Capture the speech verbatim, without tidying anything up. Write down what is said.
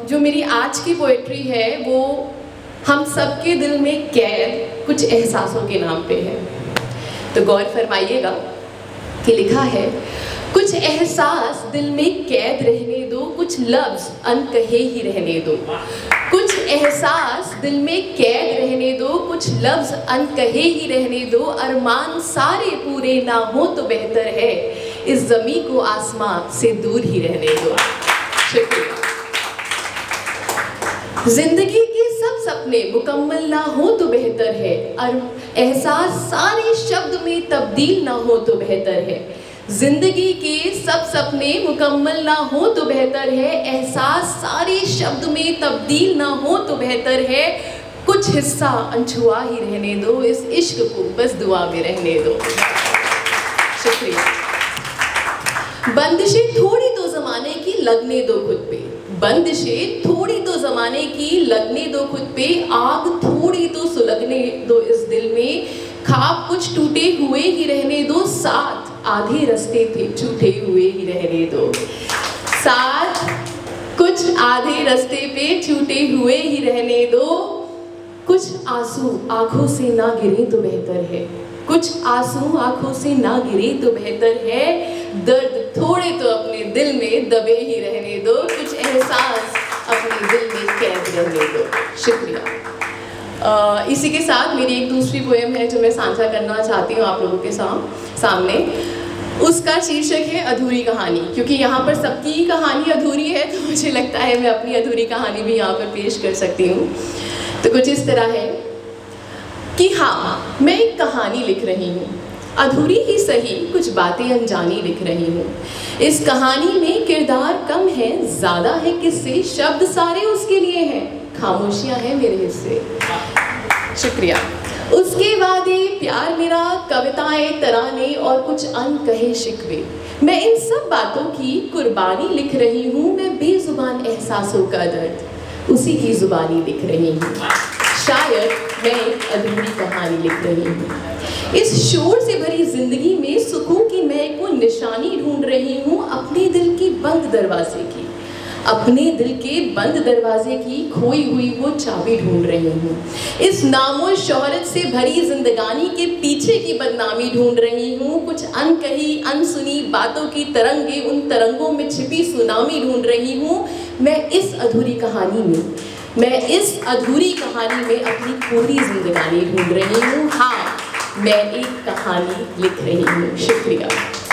जो मेरी आज की पोएट्री है वो हम सबके दिल में कैद कुछ एहसासों के नाम पे है। तो गौर फरमाइएगा कि लिखा है, कुछ एहसास दिल में कैद रहने दो, कुछ लफ्ज़ अनकहे ही रहने दो। कुछ एहसास दिल में कैद रहने दो, कुछ लफ्ज़ अनकहे ही रहने दो। अरमान सारे पूरे ना हो तो बेहतर है, इस ज़मीं को आसमां से दूर ही रहने दो। शुक्रिया। जिंदगी के सब सपने मुकम्मल ना हो तो बेहतर है, और एहसास सारे शब्द में तब्दील ना हो तो बेहतर है। जिंदगी के सब सपने मुकम्मल ना हो तो बेहतर है, एहसास सारे शब्द में तब्दील ना हो तो बेहतर है। कुछ हिस्सा अनछुआ ही रहने दो, इस इश्क को बस दुआ में रहने दो। शुक्रिया। बंदिशें थोड़ी तो ज़माने की लगने दो खुद पे, बंदिशें थोड़ी तो ज़माने की लगने दो खुद पे। आग थोड़ी तो सुलगने दो इस दिल में, ख्वाब कुछ टूटे हुए ही रहने दो, साथ आधे रास्ते थे छूटे हुए ही रहने दो। साथ कुछ आधे रास्ते पे छूटे हुए ही रहने दो। कुछ आंसू आंखों से ना गिरे तो बेहतर है, कुछ आंसू आंखों से ना गिरे तो बेहतर है। दर्द थोड़े तो अपने दिल में दबे ही रहने दो, कुछ एहसास अपने दिल में कैद रहने दो। शुक्रिया। uh, इसी के साथ मेरी एक दूसरी पोएम है जो मैं साझा करना चाहती हूँ आप लोगों के साम, सामने। उसका शीर्षक है अधूरी कहानी। क्योंकि यहाँ पर सबकी कहानी अधूरी है तो मुझे लगता है मैं अपनी अधूरी कहानी भी यहाँ पर पेश कर सकती हूँ। तो कुछ इस तरह है कि हाँ, मैं एक कहानी लिख रही हूँ, अधूरी ही सही कुछ बातें अनजानी लिख रही हूँ। इस कहानी में किरदार कम है, ज़्यादा है किस्से, शब्द सारे उसके लिए हैं, खामोशियाँ हैं मेरे हिस्से। शुक्रिया। उसके वादे प्यार मेरा, कविताएं तराने और कुछ अनकहे शिकवे, मैं इन सब बातों की कुर्बानी लिख रही हूँ। मैं बेजुबान एहसासों का दर्द उसी की जुबानी लिख रही हूँ। शायद मैं एक अधूरी कहानी लिख रही हूँ। इस शोर से भरी जिंदगी में सुकून की मैं को निशानी ढूंढ रही हूँ, अपने दिल की बंद दरवाजे की, अपने दिल के बंद दरवाजे की खोई हुई वो चाबी ढूंढ रही हूँ। इस नामो शोहरत से भरी जिंदगानी के पीछे की बदनामी ढूंढ रही हूँ। कुछ अनकही अनसुनी बातों की तरंगे, उन तरंगों में छिपी सुनामी ढूंढ रही हूँ। मैं इस अधूरी कहानी में मैं इस अधूरी कहानी में अपनी पूरी जिंदगानी ढूंढ रही हूँ। हाँ, मैं एक कहानी लिख रही हूँ। शुक्रिया।